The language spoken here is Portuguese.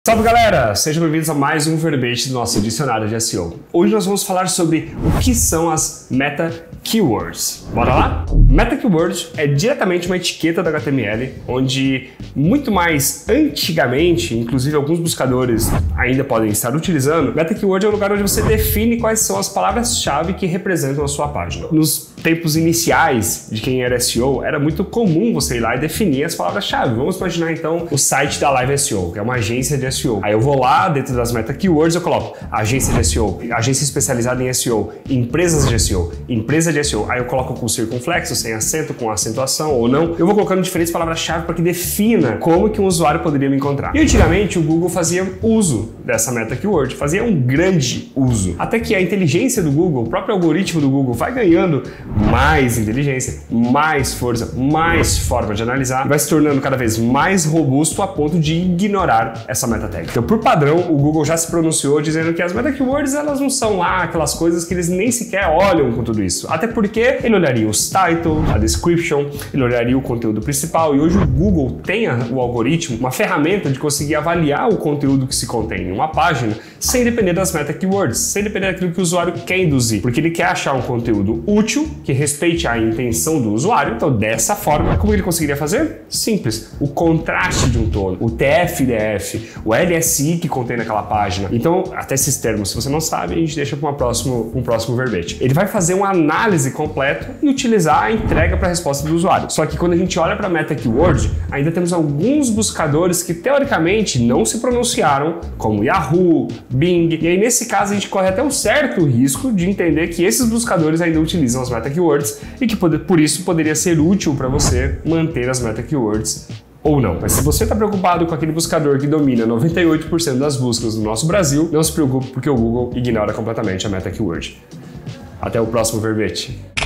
Salve galera! Sejam bem-vindos a mais um verbete do nosso dicionário de SEO. Hoje nós vamos falar sobre o que são as Meta Keywords. Bora lá? Meta Keyword é diretamente uma etiqueta do HTML, onde muito mais antigamente, inclusive alguns buscadores ainda podem estar utilizando, Meta Keyword é o lugar onde você define quais são as palavras-chave que representam a sua página. Nos tempos iniciais de quem era SEO, era muito comum você ir lá e definir as palavras-chave. Vamos imaginar então o site da Live SEO, que é uma agência de SEO. Aí eu vou lá, dentro das Meta Keywords, eu coloco agência de SEO, agência especializada em SEO, empresas de SEO, empresa de SEO. Aí eu coloco com circunflexo, sem acento, com acentuação ou não. Eu vou colocando diferentes palavras-chave para que defina como que um usuário poderia me encontrar. E antigamente o Google fazia uso dessa Meta Keyword, fazia um grande uso. Até que a inteligência do Google, o próprio algoritmo do Google vai ganhando mais inteligência, mais força, mais forma de analisar, e vai se tornando cada vez mais robusto a ponto de ignorar essa meta tag. Então, por padrão, o Google já se pronunciou dizendo que as Meta Keywords elas não são lá aquelas coisas que eles nem sequer olham com tudo isso. Até porque ele olharia os titles, a description, ele olharia o conteúdo principal, e hoje o Google tem o algoritmo, uma ferramenta de conseguir avaliar o conteúdo que se contém em uma página sem depender das Meta Keywords, sem depender daquilo que o usuário quer induzir, porque ele quer achar um conteúdo útil, que respeite a intenção do usuário. Então, dessa forma, como ele conseguiria fazer? Simples. O contraste de um tono, o TF-DF, o LSI que contém naquela página. Então, até esses termos, se você não sabe, a gente deixa para um próximo verbete. Ele vai fazer uma análise completa e utilizar a entrega para a resposta do usuário. Só que quando a gente olha para a Meta Keyword, ainda temos alguns buscadores que, teoricamente, não se pronunciaram, como Yahoo, Bing, e aí, nesse caso, a gente corre até um certo risco de entender que esses buscadores ainda utilizam as Meta Keywords e que, por isso, poderia ser útil para você manter as Meta Keywords ou não. Mas se você está preocupado com aquele buscador que domina 98% das buscas do nosso Brasil, não se preocupe porque o Google ignora completamente a Meta Keyword. Até o próximo verbete.